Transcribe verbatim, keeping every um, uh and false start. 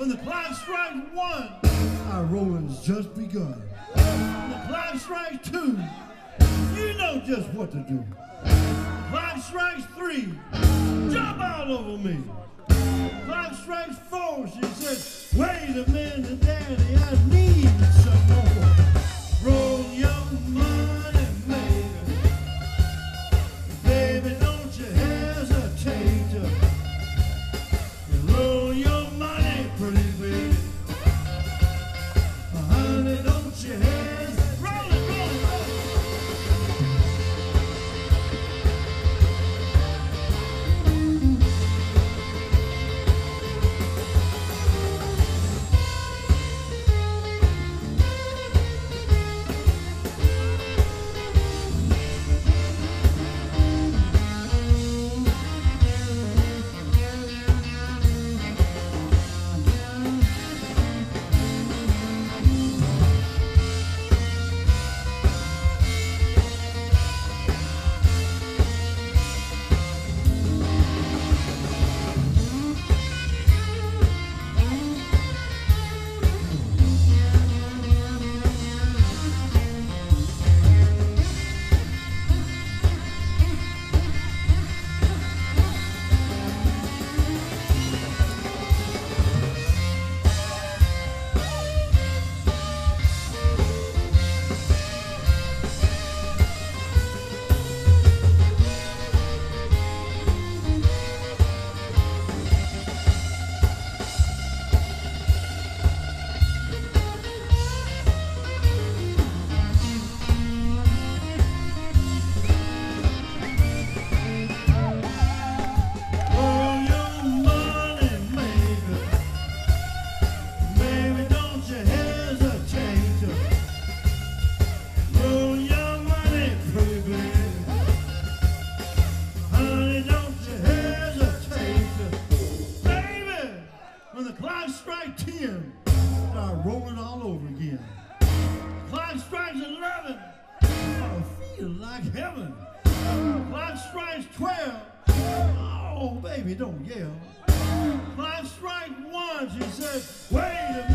When the clock strikes one, our rolling's just begun. When the clock strikes two, you know just what to do. Clock strikes three, jump all over me. Clock strikes four, she said, wait a minute, Daddy, I need some more. Roll your money, baby. Baby, don't you hesitate to roll your money, pretty baby. Honey, don't you hesitate. Roll it, roll it, roll it. When the clock strikes ten, start rolling all over again. Clock strikes eleven, I feel like heaven. Clock strikes twelve, oh baby, don't yell. Clock strikes one, she said, wait a minute.